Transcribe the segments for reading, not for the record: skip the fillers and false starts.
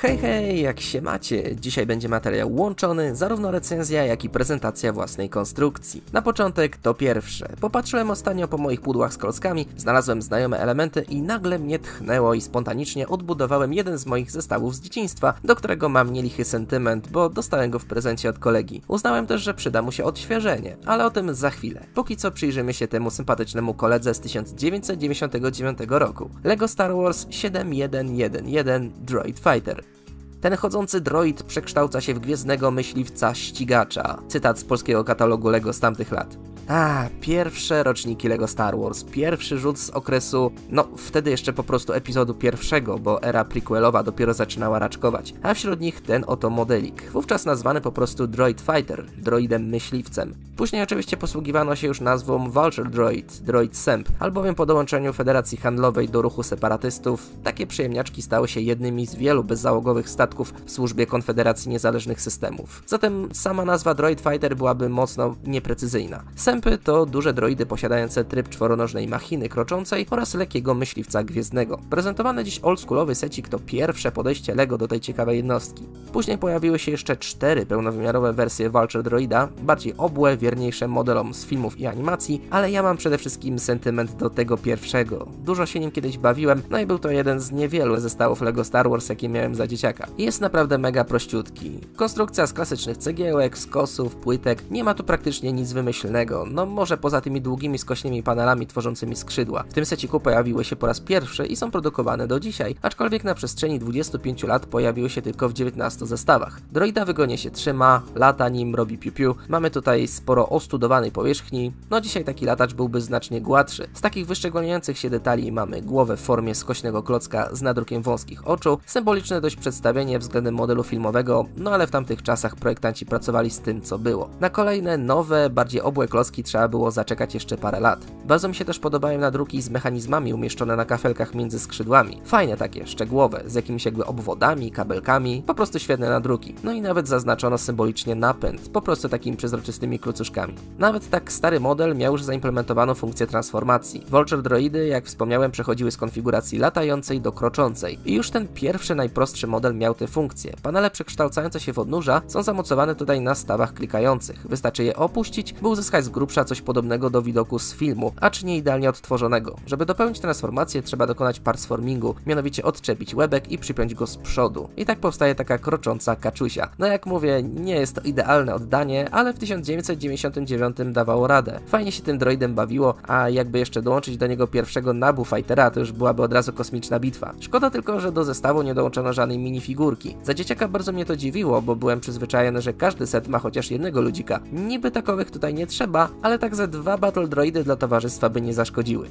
Hej, hej, jak się macie? Dzisiaj będzie materiał łączony, zarówno recenzja, jak i prezentacja własnej konstrukcji. Na początek to pierwsze. Popatrzyłem ostatnio po moich pudłach z klockami, znalazłem znajome elementy i nagle mnie tchnęło i spontanicznie odbudowałem jeden z moich zestawów z dzieciństwa, do którego mam nielichy sentyment, bo dostałem go w prezencie od kolegi. Uznałem też, że przyda mu się odświeżenie, ale o tym za chwilę. Póki co przyjrzymy się temu sympatycznemu koledze z 1999 roku. LEGO Star Wars 7111 Droid Fighter. Ten chodzący droid przekształca się w gwiezdnego myśliwca ścigacza. Cytat z polskiego katalogu LEGO z tamtych lat. Pierwsze roczniki LEGO Star Wars, pierwszy rzut z okresu, wtedy jeszcze po prostu epizodu pierwszego, bo era prequelowa dopiero zaczynała raczkować, a wśród nich ten oto modelik, wówczas nazwany po prostu Droid Fighter, droidem myśliwcem. Później oczywiście posługiwano się już nazwą Vulture Droid, Droid Semp, albowiem po dołączeniu Federacji Handlowej do ruchu separatystów, takie przyjemniaczki stały się jednymi z wielu bezzałogowych statków w służbie Konfederacji Niezależnych Systemów. Zatem sama nazwa Droid Fighter byłaby mocno nieprecyzyjna. Sempy to duże droidy posiadające tryb czworonożnej machiny kroczącej oraz lekkiego myśliwca gwiezdnego. Prezentowany dziś oldschoolowy secik to pierwsze podejście LEGO do tej ciekawej jednostki. Później pojawiły się jeszcze 4 pełnowymiarowe wersje Vulture Droida, bardziej obłe, wierniejsze modelom z filmów i animacji, ale ja mam przede wszystkim sentyment do tego pierwszego. Dużo się nim kiedyś bawiłem, i był to jeden z niewielu zestawów LEGO Star Wars, jakie miałem za dzieciaka. Jest naprawdę mega prościutki. Konstrukcja z klasycznych cegiełek, skosów, płytek, nie ma tu praktycznie nic wymyślnego. Może poza tymi długimi skośnymi panelami tworzącymi skrzydła. W tym seciku pojawiły się po raz pierwszy i są produkowane do dzisiaj, aczkolwiek na przestrzeni 25 lat pojawiły się tylko w 19 zestawach. Droida wygodnie się trzyma, lata nim, robi piu-piu. Mamy tutaj sporo ostudowanej powierzchni. Dzisiaj taki latacz byłby znacznie gładszy. Z takich wyszczególniających się detali mamy głowę w formie skośnego klocka z nadrukiem wąskich oczu, symboliczne dość przedstawienie względem modelu filmowego, ale w tamtych czasach projektanci pracowali z tym, co było. Na kolejne, nowe, bardziej obłe klocki trzeba było zaczekać jeszcze parę lat. Bardzo mi się też podobają nadruki z mechanizmami umieszczone na kafelkach między skrzydłami. Fajne takie, szczegółowe, z jakimiś jakby obwodami, kabelkami, po prostu świetne nadruki. I nawet zaznaczono symbolicznie napęd, po prostu takimi przezroczystymi klucuszkami. Nawet tak stary model miał już zaimplementowaną funkcję transformacji. Vulture droidy, jak wspomniałem, przechodziły z konfiguracji latającej do kroczącej. I już ten pierwszy, najprostszy model miał tę funkcję. Panele przekształcające się w odnóża są zamocowane tutaj na stawach klikających. Wystarczy je opuścić, by uzyskać z grubsza coś podobnego do widoku z filmu, acz nie idealnie odtworzonego. Żeby dopełnić transformację, trzeba dokonać partsformingu, mianowicie odczepić łebek i przypiąć go z przodu. I tak powstaje taka krocząca kaczusia. Jak mówię, nie jest to idealne oddanie, ale w 1999 dawało radę. Fajnie się tym droidem bawiło, a jakby jeszcze dołączyć do niego pierwszego Naboo Fightera, to już byłaby od razu kosmiczna bitwa. Szkoda tylko, że do zestawu nie dołączono żadnej minifigurki. Za dzieciaka bardzo mnie to dziwiło, bo byłem przyzwyczajony, że każdy set ma chociaż jednego ludzika. Niby takowych tutaj nie trzeba, ale tak ze 2 battle droidy dla towarzystwa by nie zaszkodziły.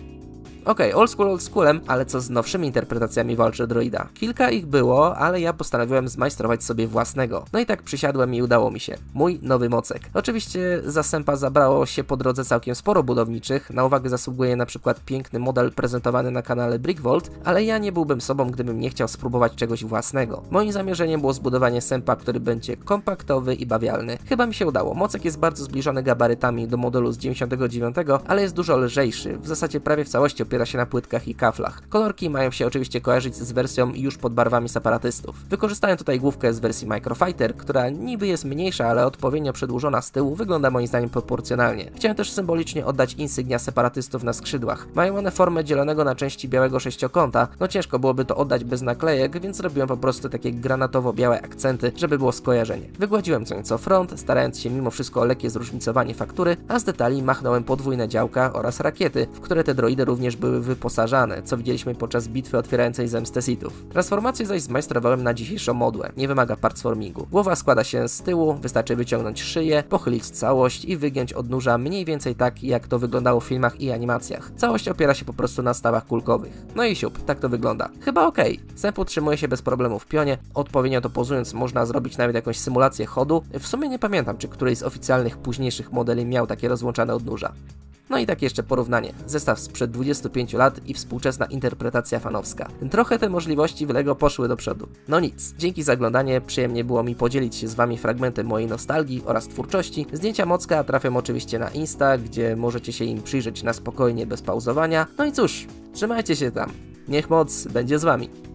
Old schoolem, ale co z nowszymi interpretacjami Vulture droida? Kilka ich było, ale ja postanowiłem zmajstrować sobie własnego. I tak przysiadłem i udało mi się. Mój nowy mocek. Oczywiście za Sempa zabrało się po drodze całkiem sporo budowniczych, na uwagę zasługuje na przykład piękny model prezentowany na kanale Brickvault, ale ja nie byłbym sobą, gdybym nie chciał spróbować czegoś własnego. Moim zamierzeniem było zbudowanie Sempa, który będzie kompaktowy i bawialny. Chyba mi się udało. Mocek jest bardzo zbliżony gabarytami do modelu z 99, ale jest dużo lżejszy, w zasadzie prawie w całości opiera się na płytkach i kaflach. Kolorki mają się oczywiście kojarzyć z wersją już pod barwami separatystów. Wykorzystałem tutaj główkę z wersji Microfighter, która niby jest mniejsza, ale odpowiednio przedłużona z tyłu wygląda moim zdaniem proporcjonalnie. Chciałem też symbolicznie oddać insygnia separatystów na skrzydłach. Mają one formę dzielonego na części białego sześciokąta, ciężko byłoby to oddać bez naklejek, więc zrobiłem po prostu takie granatowo-białe akcenty, żeby było skojarzenie. Wygładziłem co nieco front, starając się mimo wszystko o lekkie zróżnicowanie faktury, a z detali machnąłem podwójne działka oraz rakiety, w które te droidy również były wyposażane, co widzieliśmy podczas bitwy otwierającej zemstę Sithów. Transformację zaś zmajstrowałem na dzisiejszą modłę. Nie wymaga partsformingu. Głowa składa się z tyłu, wystarczy wyciągnąć szyję, pochylić całość i wygiąć odnóża mniej więcej tak, jak to wyglądało w filmach i animacjach. Całość opiera się po prostu na stawach kulkowych. I siup, tak to wygląda. Chyba okej. Semp utrzymuje się bez problemu w pionie, odpowiednio to pozując można zrobić nawet jakąś symulację chodu. W sumie nie pamiętam, czy któryś z oficjalnych późniejszych modeli miał takie rozłączane odnóża. I tak jeszcze porównanie. Zestaw sprzed 25 lat i współczesna interpretacja fanowska. Trochę te możliwości w LEGO poszły do przodu. Nic. Dzięki za oglądanie, przyjemnie było mi podzielić się z wami fragmentem mojej nostalgii oraz twórczości. Zdjęcia Mocka trafią oczywiście na Insta, gdzie możecie się im przyjrzeć na spokojnie, bez pauzowania. I cóż, trzymajcie się tam. Niech moc będzie z wami.